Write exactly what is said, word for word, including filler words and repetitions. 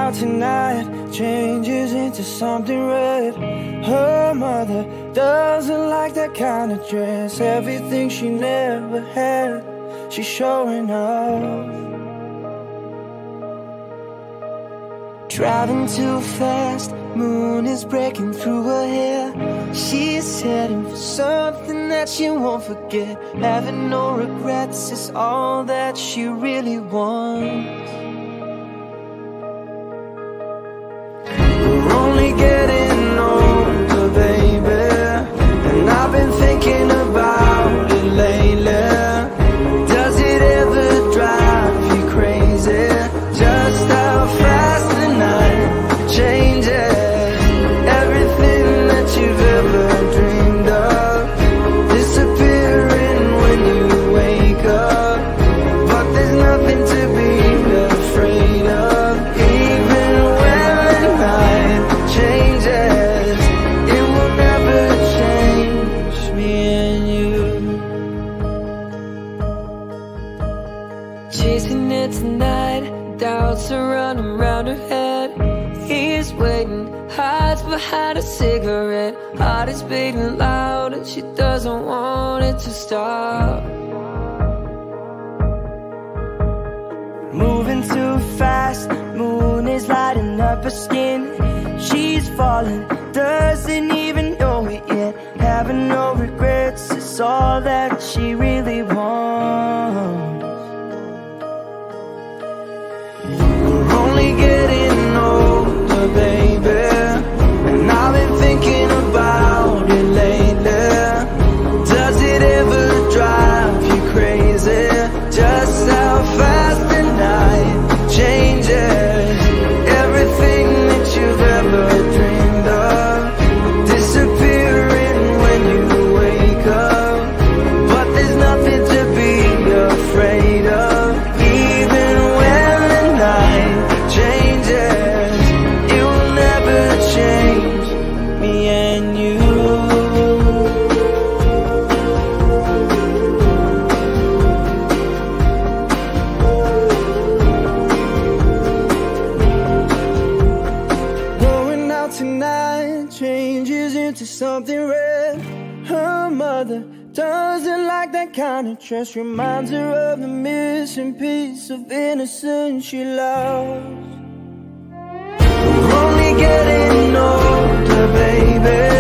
out tonight changes into something red. Her mother doesn't like that kind of dress. Everything she never had, she's showing off. Driving too fast, moon is breaking through her hair. She's heading for something that she won't forget. Having no regrets is all that she really wants. We're only getting older, baby, and I've been thinking about it lately. Does it ever drive you crazy? Just how fast the night changes. Everything that you've ever dreamed of disappearing when you wake up. But there's nothing to be afraid of. Even when the night changes, it will never change me and you. Chasing it tonight, doubts are running round her head. He's waiting, hides behind a cigarette. Heart is beating loud and she doesn't want it to stop. Moving too fast, moon is lighting up her skin. She's falling, doesn't even know it yet. Having no regrets is all that she really wants. We're only getting older, baby, and I've been thinking about it lately. Does it ever drive you crazy? Just how fast the night changes. Everything that you've ever dreamed of disappearing when you wake up. But there's nothing to be afraid of. Even when the night changes, it will never change me and you. Going out tonight changes into something red. Her mother doesn't like that kind of dress. Reminds her of the missing piece of innocence she lost. We're only getting older, baby,